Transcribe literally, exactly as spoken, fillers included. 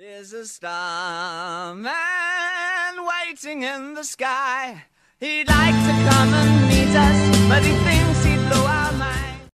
There's a starman waiting in the sky. He'd like to come and meet us, but he thinks he'd blow our mind.